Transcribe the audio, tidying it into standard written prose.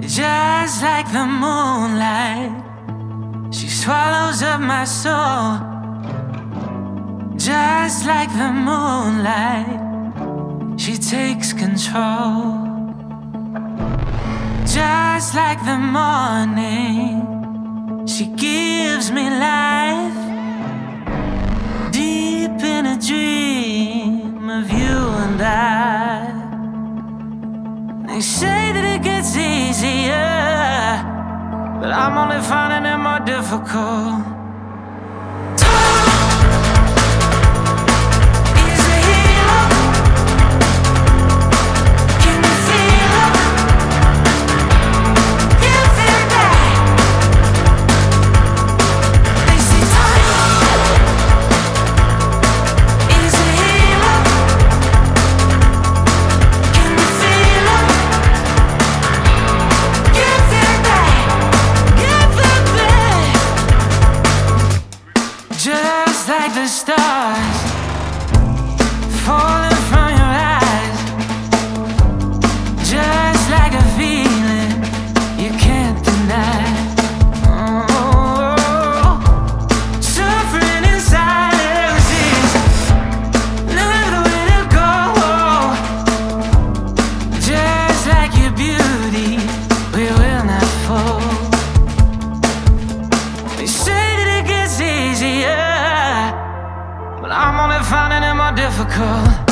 Just like the moonlight, she swallows up my soul. Just like the moonlight, she takes control. Just like the morning, she gives me life. Deep in a dream of you and I. They say that it gets easier, but I'm only finding it more difficult. Just like the stars falling from your eyes. Just like a feeling you can't deny. Oh, suffering in silence is never the way to go. Just like your beauty, we will not fall. They say that it gets easier, but I'm only finding it more difficult.